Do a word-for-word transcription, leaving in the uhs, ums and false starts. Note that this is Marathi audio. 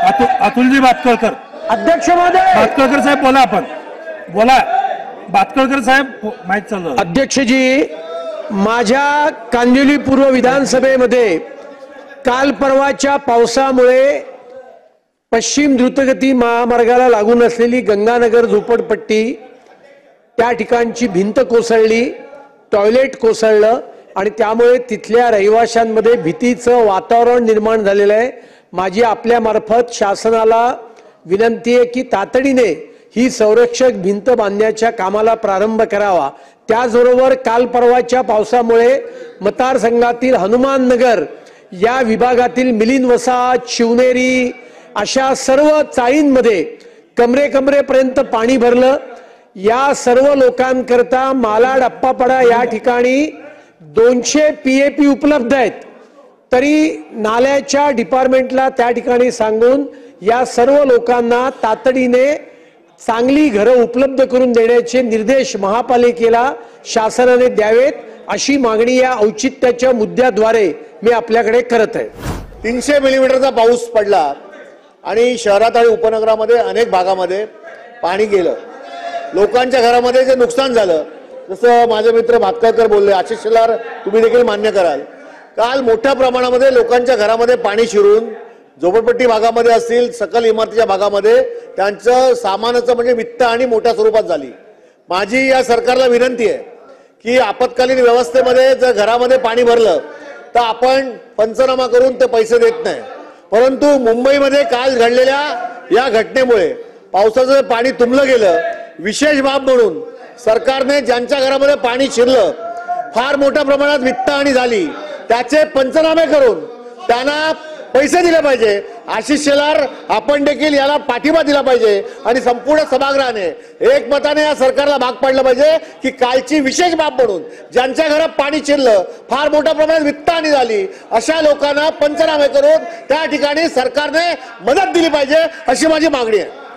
अतुलजी भातखळकर अध्यक्ष महोदय, भातखळकर साहेब बोला, आपण बोला. भातखळकर साहेब माहित चालू. अध्यक्षजी, माझ्या कांदिवली पूर्व विधानसभेमध्ये काल परवाच्या पावसामुळे पश्चिम द्रुतगती महामार्गाला लागून असलेली गंगानगर झोपडपट्टी त्या ठिकाणची भिंत कोसळली, टॉयलेट कोसळलं आणि त्यामुळे तिथल्या रहिवाशांमध्ये भीतीचं वातावरण निर्माण झालेलं आहे. माझी आपल्या मार्फत शासनाला विनंती आहे की तातडीने ही संरक्षक भिंत बांधण्याच्या कामाला प्रारंभ करावा. त्याचबरोबर काल परवाच्या पावसामुळे मतदारसंघातील हनुमान नगर या विभागातील मिलिंद वसाहत, शिवनेरी अशा सर्व चाळींमध्ये कमरे कमरेपर्यंत पाणी भरलं. या सर्व लोकांकरता मालाड अप्पापडा या ठिकाणी दोनशे पीएपी उपलब्ध आहेत. तरी नाल्याच्या डिपार्टमेंटला त्या ठिकाणी सांगून या सर्व लोकांना तातडीने चांगली घरं उपलब्ध करून देण्याचे निर्देश महापालिकेला शासनाने द्यावेत, अशी मागणी या औचित्याच्या मुद्द्याद्वारे मी आपल्याकडे करत आहे. तीनशे मिलीमीटरचा पाऊस पडला आणि शहरात आणि उपनगरामध्ये अनेक भागामध्ये पाणी गेलं. लोकांच्या घरामध्ये जे नुकसान झालं, जसं माझे मित्र भातखळकर बोलले, आशिष शेलार तुम्ही देखील मान्य कराल, काल मोठ्या प्रमाणामध्ये लोकांच्या घरामध्ये पाणी शिरून झोपडपट्टी भागामध्ये असतील, सकल इमारतीच्या भागामध्ये त्यांचं सामानाचं म्हणजे वित्त आणि मोठ्या स्वरूपात झाली. माझी या सरकारला विनंती आहे की आपत्कालीन व्यवस्थेमध्ये जर घरामध्ये पाणी भरलं तर आपण पंचनामा करून ते पैसे देत नाही. परंतु मुंबईमध्ये काल घडलेल्या या घटनेमुळे पावसाचं पाणी तुंबलं गेलं. विशेष बाब म्हणून सरकारने ज्यांच्या घरामध्ये पाणी शिरलं, फार मोठ्या प्रमाणात वित्तहानी झाली, त्याचे पंचनामे करून त्यांना पैसे दिले पाहिजे. आशिष शेलार आपण देखील याला पाठिंबा दिला पाहिजे आणि संपूर्ण सभागृहाने एकमताने या सरकारला भाग पाडलं पाहिजे की कालची विशेष बाब म्हणून ज्यांच्या घरात पाणी शिरलं, फार मोठ्या प्रमाणात वित्तहानी झाली, अशा लोकांना पंचनामे करून त्या ठिकाणी सरकारने मदत दिली पाहिजे, अशी माझी मागणी आहे.